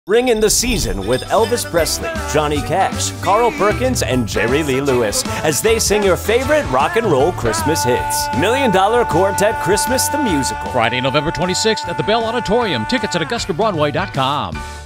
Ring in the season with Elvis Presley, Johnny Cash, Carl Perkins, and Jerry Lee Lewis as they sing your favorite rock and roll Christmas hits. $1 Million Quartet Christmas the Musical. Friday, November 26th at the Bell Auditorium. Tickets at AugustaBroadway.com.